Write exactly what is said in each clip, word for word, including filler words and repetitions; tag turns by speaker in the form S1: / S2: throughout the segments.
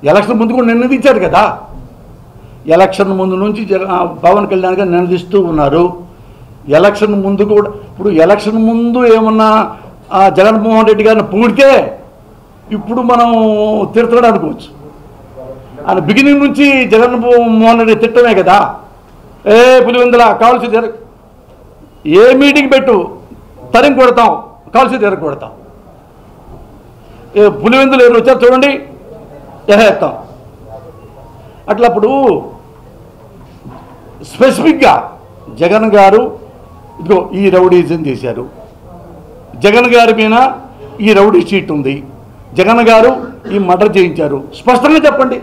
S1: Election ముందు కూడా నినదించారు కదా. ఎలక్షన్ ముందు నుంచి పవన్ కళ్యాణ్ గారు నినదిస్తూ ఉన్నారు. ఎలక్షన్ ముందు కూడా ఇప్పుడు ఎలక్షన్ ముందు ఏమన్నా జగన్మోహన్ రెడ్డి గారిని పూడితే ఇప్పుడు మనం తిడతాడు అనుకోవచ్చు. ఆయన బిగినింగ్ నుంచి జగన్మోహన్ రెడ్డి తిట్టమే కదా. ఏ పులివెందుల కాల్సి జర ఏ మీటింగ్ పెట్టు తరిమి కొడతాం, కాల్సి జర కొడతాం. ఏ పులివెందులు ఎవరు వచ్చారు చూడండి, ఎహేస్తాం. అట్లా అప్పుడు స్పెసిఫిక్గా జగన్ గారు ఇదిగో ఈ రౌడీజం చేశారు, జగన్ గారి మీద ఈ రౌడీ షీట్ ఉంది, జగన్ గారు ఈ మర్డర్ చేయించారు, స్పష్టంగా చెప్పండి.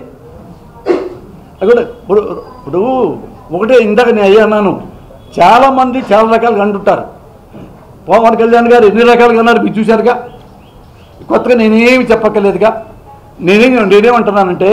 S1: అది కూడా ఇప్పుడు ఇప్పుడు ఒకటే ఇందాక నేను అయ్యా అన్నాను, చాలామంది చాలా రకాలుగా అంటుంటారు. పవన్ కళ్యాణ్ గారు ఎన్ని రకాలుగా అన్నారు మీరు చూశారుగా, కొత్తగా నేనేమి చెప్పక్కర్లేదుగా. నేనేం నేనేమంటున్నానంటే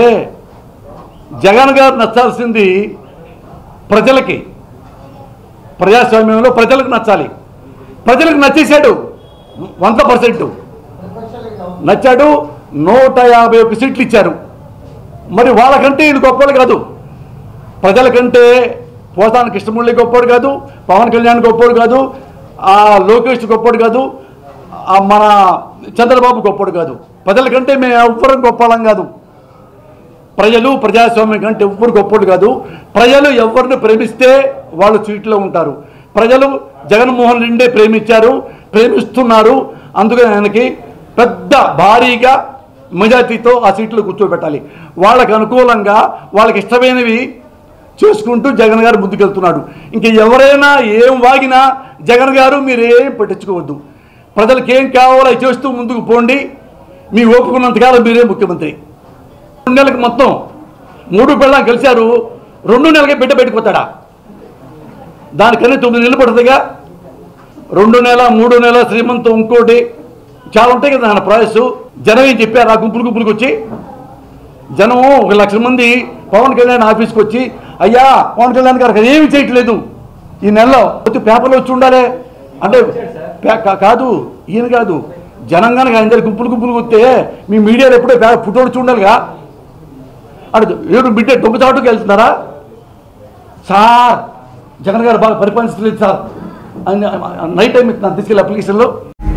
S1: జగన్ గారు నచ్చాల్సింది ప్రజలకి, ప్రజాస్వామ్యంలో ప్రజలకు నచ్చాలి. ప్రజలకు నచ్చేశాడు, వంద పర్సెంట్ నచ్చాడు. నూట యాభై ఒక్క సీట్లు ఇచ్చారు. మరి వాళ్ళకంటే ఇది గొప్పలు కాదు, ప్రజలకంటే పోసాని కృష్ణమురళి గొప్పడు కాదు, పవన్ కళ్యాణ్ గొప్పడు కాదు, ఆ లోకేష్ గొప్పడు కాదు, మన చంద్రబాబు గొప్పడు కాదు. ప్రజలకంటే మేము ఎవ్వరం గొప్పలం కాదు. ప్రజలు ప్రజాస్వామ్యం కంటే ఎవ్వరు గొప్పడు కాదు. ప్రజలు ఎవరిని ప్రేమిస్తే వాళ్ళు సీట్లో ఉంటారు. ప్రజలు జగన్మోహన్ రెడ్డి ప్రేమించారు, ప్రేమిస్తున్నారు. అందుకని ఆయనకి పెద్ద భారీగా మెజార్టీతో ఆ సీట్లు కూర్చోబెట్టాలి. వాళ్ళకి అనుకూలంగా వాళ్ళకి ఇష్టమైనవి చేసుకుంటూ జగన్ గారు ముందుకెళ్తున్నాడు. ఇంక ఎవరైనా ఏం వాగినా జగన్ గారు మీరేం పట్టించుకోవద్దు. ప్రజలకు ఏం కావాలో అవి చేస్తూ ముందుకు పోండి. మీ ఓపుకున్నంతకాలం మీరే ముఖ్యమంత్రి. రెండు నెలలకు మొత్తం మూడు పిల్లలు కలిశారు, రెండు నెలలకే బిడ్డ పెట్టుకుపోతాడా? దానికన్నా తొమ్మిది నెలలు పడుతుందిగా. రెండు నెల మూడు నెల శ్రీమంతం ఇంకోటి చాలా ఉంటాయి కదా ఆయన ప్రాసెస్. జనం ఏం చెప్పారు, ఆ గుంపులు గుంపులకు వచ్చి జనం ఒక లక్ష మంది పవన్ కళ్యాణ్ ఆఫీస్కి వచ్చి, అయ్యా పవన్ కళ్యాణ్ గారికి ఏమి చేయట్లేదు ఈ నెలలో వచ్చి పేపర్లో వచ్చి ఉండాలి అంటే కాదు, ఈయన కాదు, జనం కనుక ఆయన దగ్గర గుంపులు గుంపులు వస్తే మీ మీడియాలో ఎప్పుడో ఫోటో వచ్చి ఉండాలిగా. అడు ఏడు బిడ్డ దొంగచాటుకు వెళ్తున్నారా సార్, జగన్ గారు బాగా పరిపాలించలేదు సార్ నైట్ టైం ఇస్తున్నాను తీసుకెళ్ళి అప్లికేషన్లో.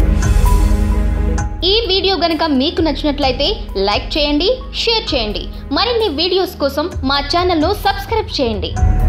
S2: ఈ వీడియో గనుక మీకు నచ్చినట్లయితే లైక్ చేయండి, షేర్ చేయండి. మరిన్ని వీడియోస్ కోసం మా ఛానల్ను సబ్స్క్రైబ్ చేయండి.